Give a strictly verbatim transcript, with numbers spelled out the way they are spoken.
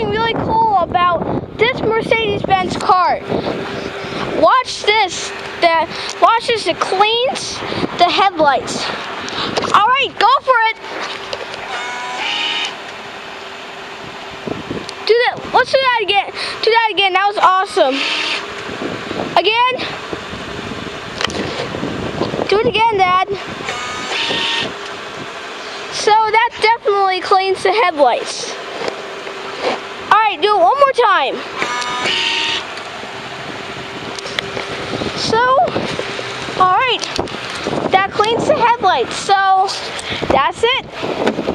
something really cool about this Mercedes Benz car. Watch this. The watch this. It cleans the headlights. All right, go for it. Do that. Let's do that again. Do that again. That was awesome. Again. Do it again, Dad. So that definitely cleans the headlights. All right, do it one more time. So, all right, that cleans the headlights. So that's it.